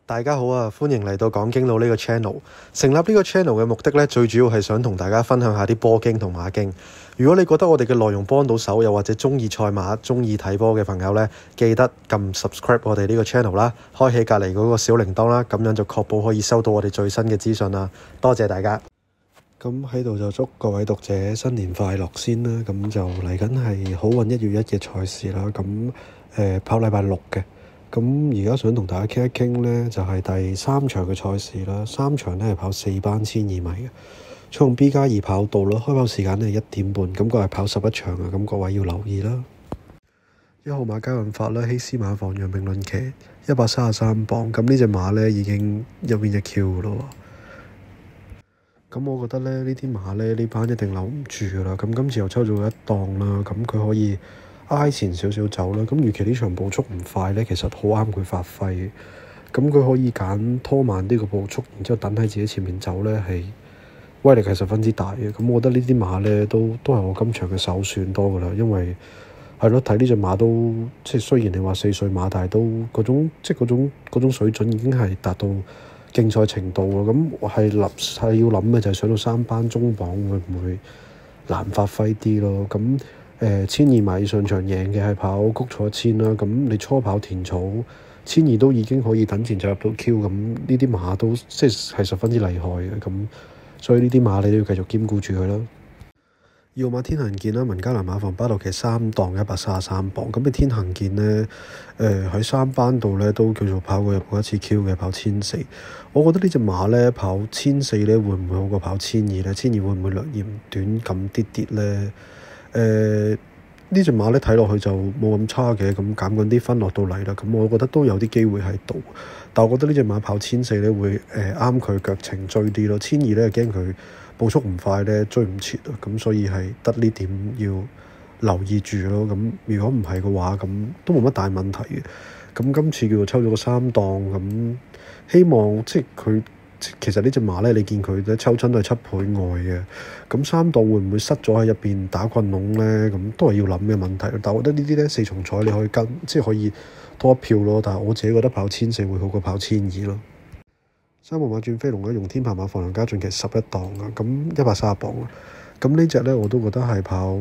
大家好啊，歡迎嚟到講經佬呢個 channel。成立呢個 channel 嘅目的呢，最主要係想同大家分享下啲波經同馬經。如果你覺得我哋嘅內容幫到手，又或者中意賽馬、中意睇波嘅朋友呢，記得撳 subscribe 我哋呢個 channel 啦，開啟隔離嗰個小鈴鐺啦，咁樣就確保可以收到我哋最新嘅資訊啦。多謝大家。咁喺度就祝各位讀者新年快樂先啦。咁就嚟緊係好運1月1嘅賽事啦。咁跑禮拜6嘅。咁而家想同大家傾一傾呢，就係第3場嘅賽事啦。3場呢係跑4班1200米嘅，從 B+2 跑道啦，開跑時間呢係1點半，咁個係跑11場啊，咁各位要留意啦。1號馬嘉運發啦，希斯馬房楊明倫騎133磅，咁呢隻馬呢已經入邊隻 Q 咯。咁我覺得呢啲馬呢班一定留唔住噶啦。咁今次又抽咗一檔啦，咁佢可以挨前少少走啦，咁預期呢場步速唔快呢，其實好啱佢發揮。咁佢可以揀拖慢啲個步速，然之後等喺自己前面走呢，係威力係十分之大嘅。咁我覺得呢啲馬呢，都係我今場嘅首選多噶啦，因為係咯，睇呢隻馬都即係雖然你話4歲馬，但係都嗰種水準已經係達到競賽程度咯。咁係要諗嘅就係上到3班中磅會唔會難發揮啲咯？咁1200米上場贏嘅係跑谷草1000啦，咁你初跑田草1200都已經可以等前就入到 Q， 咁呢啲馬都即係十分之厲害嘅，咁所以呢啲馬你都要繼續兼顧住佢啦。2號馬天行健啦，文加蘭馬房巴度騎3檔133磅，咁你天行健呢，喺3班度呢都叫做跑過入過一次 Q 嘅，跑1400。我覺得呢隻馬呢，跑1400呢會唔會好過跑1200呢？1200會唔會略嫌短咁啲呢？呢隻馬咧睇落去就冇咁差嘅，咁減緊啲分落到嚟啦，咁我覺得都有啲機會喺度。但我覺得呢隻馬跑1400咧會啱佢腳程追啲咯，1200咧驚佢步速唔快咧追唔切啊，咁所以係得呢點要留意住咯。咁如果唔係嘅話，咁都冇乜大問題嘅。咁今次叫做抽咗個3檔，咁希望即係佢。其實呢隻馬咧，你見佢咧抽親都係7倍外嘅，咁3檔會唔會塞咗喺入邊打棍籠咧？咁都係要諗嘅問題。但係我覺得呢啲咧4重彩你可以跟，即係可以多一票咯。但係我自己覺得跑1400會好過跑1200咯。3號馬轉飛龍咧，用天鵬馬房梁家俊騎11檔啊，咁130磅啊。咁呢隻咧我都覺得係跑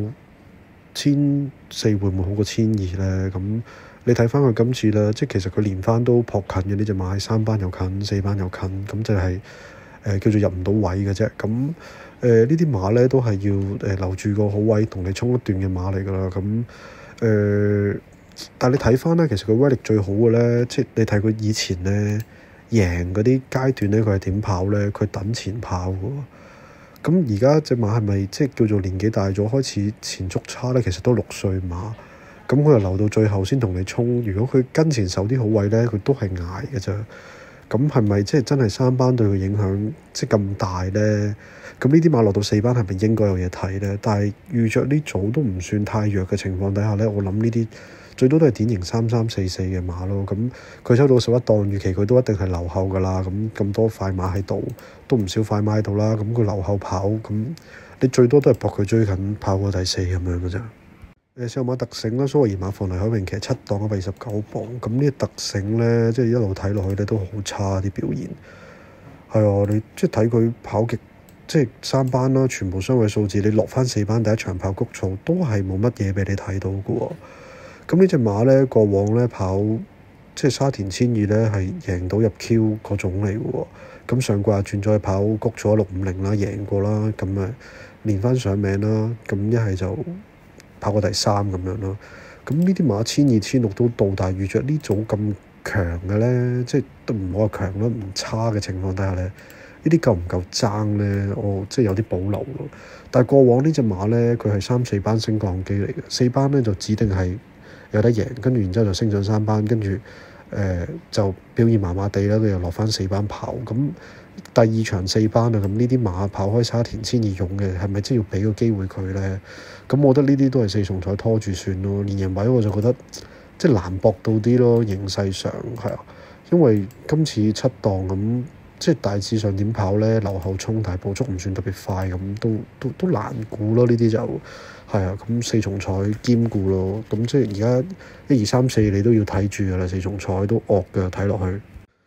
1400會唔會好過1200咧？咁你睇翻佢今次啦，即係其實佢連番都撲近嘅，呢隻馬係3班又近，4班又近，咁就係叫做入唔到位嘅啫。咁呢啲馬咧都係要留住個好位同你衝一段嘅馬嚟㗎啦。咁但係你睇翻咧，其實佢威力最好嘅咧，即係你睇佢以前咧贏嗰啲階段咧，佢係點跑咧？佢等前跑嘅喎。咁而家隻馬係咪即係叫做年紀大咗開始前速差咧？其實都6歲馬。咁佢又留到最後先同你衝，如果佢跟前守啲好位咧，佢都係捱嘅啫。咁係咪即係真係3班對佢影響即係咁大咧？咁呢啲馬落到4班係咪應該有嘢睇咧？但係遇着呢組都唔算太弱嘅情況底下咧，我諗呢啲最多都係典型3344嘅馬咯。咁佢抽到11檔，預期佢都一定係留後㗎啦。咁多快馬喺度，都唔少快馬喺度啦。咁佢留後跑，咁你最多都係搏佢追緊跑過第4咁樣嘅啫。4號馬特醒啦，蘇維爾馬房黎海榮騎7檔129磅，咁呢個特醒咧，即係一路睇落去咧都好差啲表現。係啊，你即係睇佢跑極，即係3班啦，全部雙位數字，你落翻4班第一場跑谷草都係冇乜嘢俾你睇到嘅喎。咁呢隻馬咧過往咧跑即係沙田1200咧係贏到入 Q 嗰種嚟嘅喎。咁上季轉咗去跑谷草650啦，贏過啦，咁啊連翻上名啦，咁一係就跑過第3咁樣咯。咁呢啲馬1200、1600都到，但係遇着呢組咁強嘅咧，即係都唔好話強啦，唔差嘅情況底下咧，呢啲夠唔夠爭咧？我即係有啲保留咯。但係過往呢隻馬咧，佢係3、4班升降機嚟嘅，4班咧就指定係有得贏，跟住然之後就升上3班，跟住就表現麻麻地啦，佢又落翻4班跑。咁第2場4班啊，咁呢啲馬跑開沙田1200勇嘅，係咪真係要俾個機會佢咧？咁我覺得呢啲都係4重彩拖住算咯。連贏位我就覺得即係難搏到啲咯，形勢上係啊，因為今次7檔咁，即係大致上點跑咧，留後衝，但係步速唔算特別快，咁都難估咯。呢啲就係啊，咁4重彩兼顧咯。咁即係而家1、2、3、4你都要睇住㗎啦，4重彩都惡㗎睇落去。咁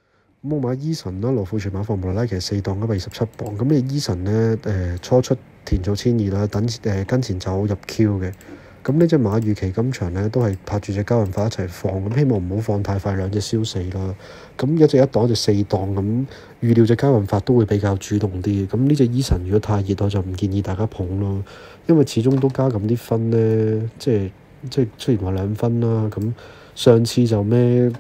咁我買伊神啦，羅富全馬房無奈拉其實4檔127磅。咁你伊神咧初出田草千二啦，跟前走入 Q 嘅。咁呢隻馬預期今場咧都係拍住隻交運法一齊放，咁希望唔好放太快，兩隻燒死啦。咁一隻一檔，一隻4檔，咁預料隻交運法都會比較主動啲。咁呢隻伊神如果太熱，我就唔建議大家捧咯，因為始終都加咁啲分咧，即係雖然話2分啦，咁上次就咩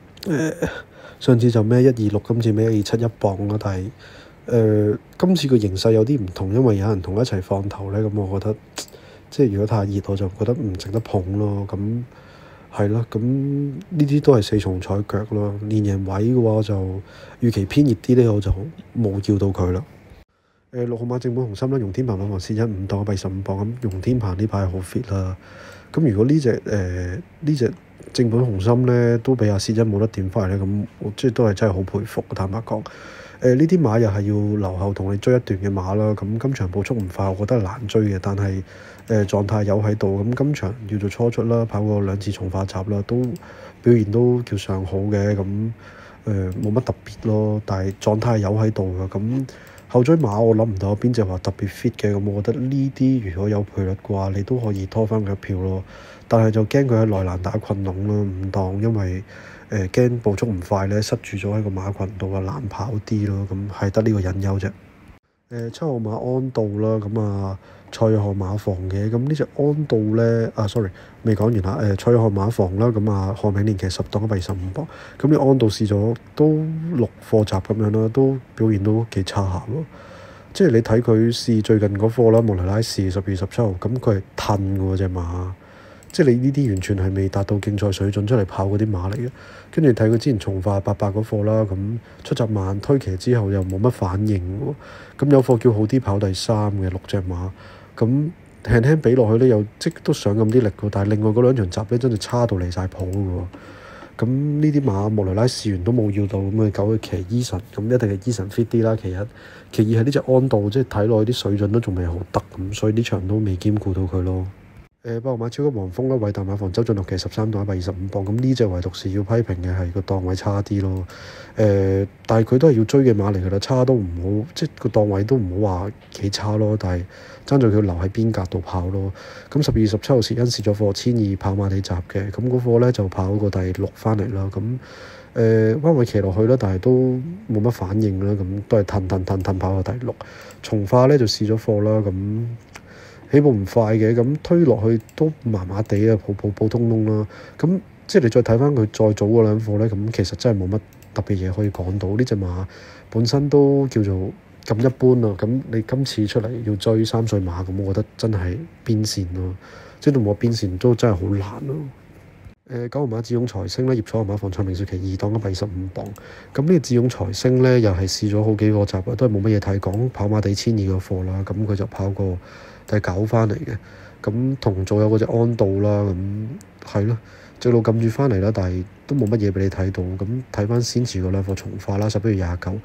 126，今次咩127磅啦，但係今次個形勢有啲唔同，因為有人同一齊放頭咧，咁我覺得。即係如果太熱，我就覺得唔值得捧咯。咁係咯，咁呢啲都係4重彩腳咯。連贏位嘅話就預期偏熱啲咧，我就冇叫到佢啦。6號馬正本紅心啦，容天鵬馬房試1 5檔125磅。咁容天鵬呢排好 fit 啦。咁如果呢隻正本紅心咧都俾阿試1冇得點翻嚟咧，咁我即係都係真係好佩服。坦白講。呢啲馬又係要留後同你追一段嘅馬啦，咁今場步速唔快，我覺得係難追嘅，但係狀態有喺度，咁今場叫做初出啦，跑過2次從化集啦，都表現都叫上好嘅，咁冇乜特別咯，但係狀態有喺度嘅，咁後追馬我諗唔到有邊隻話特別 fit 嘅，咁我覺得呢啲如果有賠率嘅話，你都可以拖翻佢一票咯，但係就驚佢喺內欄打困籠咯，唔當，因為驚步速唔快咧，塞住咗喺個馬群度啊，難跑啲咯，咁係得呢個隱憂啫。7號馬安道啦，咁啊蔡約翰馬房嘅，咁呢隻安道咧sorry 未講完啦，蔡約翰馬房啦，咁啊賀銘年其實10檔125磅，咁你安道試咗都6課集咁樣啦，都表現都幾差下咯。即係你睇佢試最近嗰課啦，無奈拉試12月17號，咁佢係褪嘅喎隻馬。即係你呢啲完全係未達到競賽水準出嚟跑嗰啲馬嚟嘅，跟住睇佢之前從化88嗰課啦，咁出閘慢推騎之後又冇乜反應喎，咁有課叫好啲跑第3嘅6隻馬，咁輕輕比落去咧又即都上咁啲力嘅，但係另外嗰2場集咧真係差到離晒譜嘅喎，咁呢啲馬莫雷拉試完都冇要到，咁佢狗去騎伊神，咁一定係伊神 fit 啲啦。其二係呢隻安道，即係睇落去啲水準都仲未好得，咁所以呢場都未兼顧到佢咯。8號馬超級黃蜂啦，偉大馬房周俊樂騎13檔125磅，咁呢隻唯獨是要批評嘅係個檔位差啲咯。但係佢都係要追嘅馬嚟㗎啦，差都唔好，即係個檔位都唔好話幾差咯。但係爭在佢留喺邊格度跑咯。咁12月17號時因試咗課1200跑馬地集嘅，咁嗰課咧就跑個第6翻嚟啦。咁彎位騎落去啦，但係都冇乜反應啦。咁都係褪跑到第6。從化咧就試咗課啦，咁。起步唔快嘅，咁推落去都麻麻地啊，普通啦。咁即係你再睇翻佢再早嗰2課咧，咁其實真係冇乜特別嘢可以講到。呢隻馬本身都叫做咁一般咯。咁你今次出嚟要追3歲馬，咁我覺得真係邊線咯，即係到冇邊線都真係好難咯。9號馬智勇財星咧，葉楚河馬房蔡明雪騎2檔125磅。咁呢個智勇財星咧，又係試咗好幾個集啊，都係冇乜嘢睇，講跑馬地1200個課啦。咁佢就跑過第9翻嚟嘅。咁同組有嗰隻安道啦，咁係咯，直路撳住翻嚟啦，但係都冇乜嘢俾你睇到。咁睇翻先前嗰2課從化啦，11月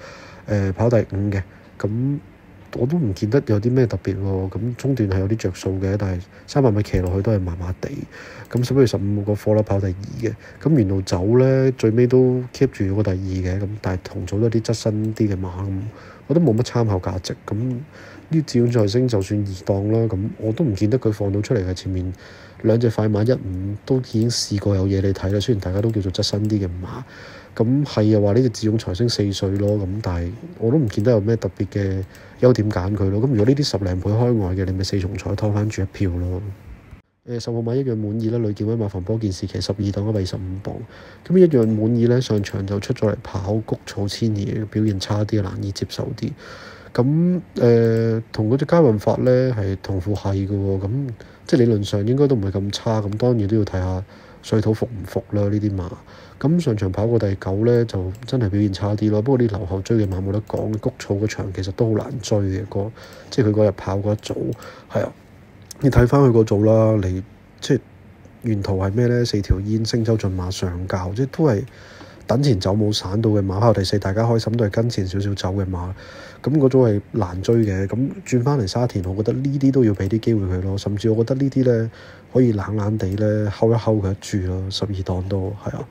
29，跑第5嘅。咁我都唔見得有啲咩特別喎，咁中段係有啲着數嘅，但係300米騎落去都係麻麻地。咁11月15個課啦，跑第2嘅。咁沿路走咧，最尾都 keep 住個第2嘅，咁但係同組都有啲側身啲嘅馬，咁我都冇乜參考價值。咁呢智勇財星就算2檔啦，咁我都唔見得佢放到出嚟嘅。前面2隻快馬1-5都已經試過有嘢你睇啦，雖然大家都叫做側身啲嘅馬。咁係又話呢隻智勇財星4歲咯，咁但係我都唔見得有咩特別嘅優點揀佢咯。咁如果呢啲10零倍開外嘅，你咪4重彩拖翻住一票咯。10號馬一樣滿意啦，呂建威馬房波健士騎12檔125磅。咁一樣滿意咧，上場就出咗嚟跑谷草千二，表現差啲，難以接受啲。咁同嗰隻嘉運法咧係同副係嘅喎，咁即係理論上應該都唔係咁差。咁當然都要睇下水土服唔服啦呢啲馬。咁上場跑過第9咧，就真係表現差啲咯。不過啲留後追嘅馬冇得講，谷草個場其實都好難追嘅，即係佢嗰日跑嗰一組係啊。你睇翻佢個組啦，你即係沿途係咩咧？4條煙、星洲駿馬上教，即係都係等前走冇散到嘅馬。跑第4，大家開心都係跟前少少走嘅馬。咁嗰組係難追嘅。咁轉翻嚟沙田，我覺得呢啲都要俾啲機會佢咯。甚至我覺得呢啲咧可以冷冷地咧睺一睺佢一注咯。12檔都係啊。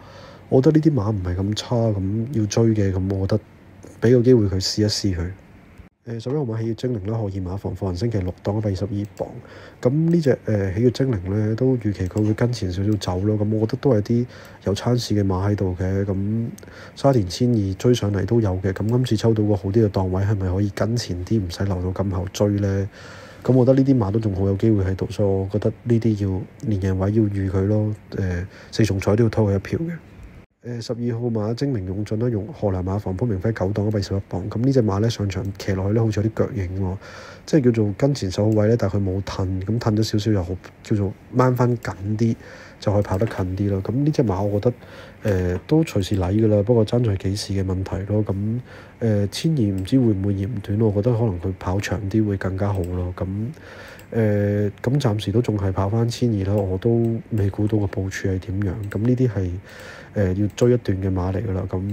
我覺得呢啲馬唔係咁差，咁要追嘅，咁我覺得俾個機會佢試一試佢。11號馬喜悅精靈啦，荷爾馬房貨銀星期6檔122磅。咁呢隻喜悅精靈咧，都預期佢會跟前少少走咯。咁我覺得都係啲有餐市嘅馬喺度嘅。咁沙田1200追上嚟都有嘅。咁今次抽到個好啲嘅檔位，係咪可以跟前啲，唔使留到咁後追咧？咁我覺得呢啲馬都仲好有機會喺度，所以我覺得呢啲要連贏位要預佢咯。4重彩都要拖佢一票嘅。12號馬精明勇進啦，用荷蘭馬房潘明輝9檔111磅。咁呢隻馬咧上場騎落去咧，好似有啲腳影喎，即係叫做跟前手好位咧，但係佢冇褪，咁褪咗少少又好，叫做掹翻緊啲，就可以跑得近啲咯。咁呢隻馬我覺得都隨時嚟㗎啦，不過爭在幾時嘅問題咯。咁1200唔知會唔會嫌短，我覺得可能佢跑長啲會更加好咯。咁暫時都仲係跑翻1200啦，我都未估到個部署係點樣。咁呢啲係要追一段嘅馬嚟㗎啦。咁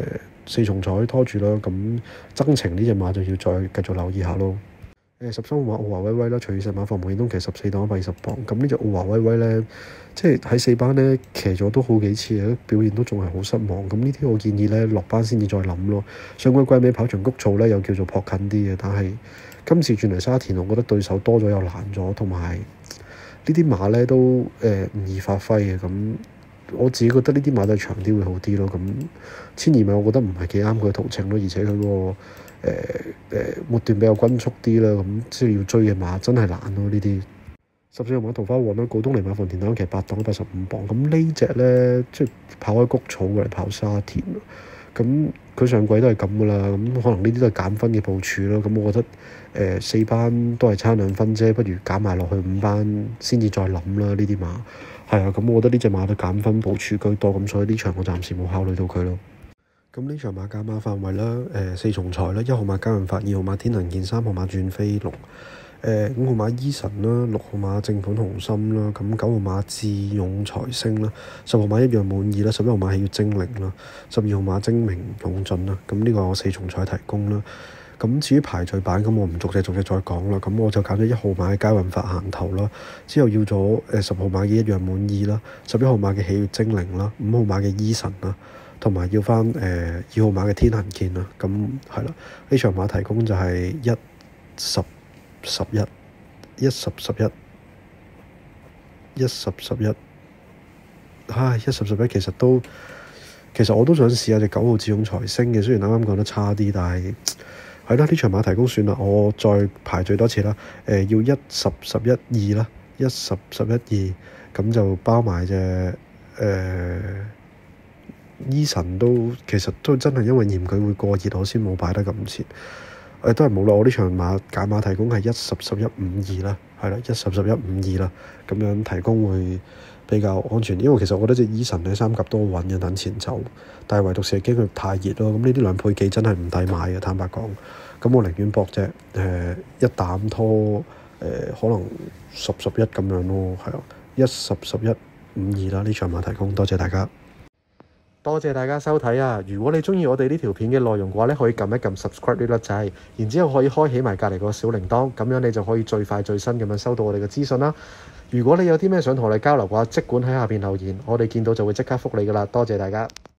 4重彩拖住啦。咁增程呢隻馬就要再繼續留意下咯。13號馬奧華威威啦，隨意實馬房無線東騎14檔120磅。咁呢隻奧華威威咧，即係喺4班咧騎咗都好幾次嘅，表現都仲係好失望。咁呢啲我建議咧落班先至再諗咯。上季季尾跑場谷草咧又叫做撲近啲嘅，但係今次轉嚟沙田，我覺得對手多咗又難咗，同埋呢啲馬咧都唔易發揮嘅。咁我自己覺得呢啲馬都係長啲會好啲咯。咁1200米我覺得唔係幾啱佢嘅途程咯，而且佢個末段比較均速啲啦。咁即係要追嘅馬真係難咯呢啲。14號馬桃花旺啦，告東尼馬房田單騎8檔185磅。咁呢隻咧即係跑開谷草過嚟跑沙田，咁佢上季都係咁噶啦。咁可能呢啲都係減分嘅部署咯。咁我覺得4班都係差2分啫，不如減埋落去5班先至再諗啦。呢啲馬係啊，咁我覺得呢隻馬都減分部署居多，咁所以呢場我暫時冇考慮到佢咯。咁呢場馬加碼範圍啦，4重彩啦，1號馬交潤發，2號馬天能健，3號馬轉飛龍，5號馬伊神啦，6號馬正盤紅心啦，咁9號馬智勇財星啦，10號馬一樣滿意啦，11號馬喜悅精靈啦，12號馬精明勇進啦。咁呢個4重彩提供啦。咁至於排序版，咁我唔逐隻再講啦。咁我就揀咗1號馬嘅交潤發行頭啦，之後要咗10號馬嘅一樣滿意啦，11號馬嘅喜悅精靈啦，5號馬嘅伊神啦，同埋要翻2號馬嘅天行健啦。咁係啦，呢場馬提供就係1、10、11、1、10、11、1、10、11。1、10、11其實我都想試下隻9號智勇財星嘅，雖然啱啱講得差啲，但係係啦，呢場馬提供算啦，我再排最多次啦。要1、10、11、2啦，1、10、11、2，咁就包埋隻伊神都其實都真係因為嫌佢會過熱，我先冇擺得咁前。都係冇啦，我呢場馬揀馬提供係1、10、11、5、2啦，係啦，1、10、11、5、2啦，咁樣提供會比較安全。因為其實我覺得隻伊神喺3甲都好穩嘅，等前走，但係唯獨是驚佢太熱咯。咁呢啲兩配技真係唔抵買嘅，坦白講。咁我寧願搏隻一膽拖可能10、11咁樣咯，係啊，1、10、11、5、2啦，呢場馬提供，多謝大家。多謝大家收睇啊！如果你鍾意我哋呢條片嘅內容嘅話咧，可以撳一撳 subscribe 呢粒掣，然之後可以開起埋隔離個小鈴鐺，咁樣你就可以最快最新咁樣收到我哋嘅資訊啦。如果你有啲咩想同我哋交流嘅話，即管喺下邊留言，我哋見到就會即刻覆你噶啦。多謝大家。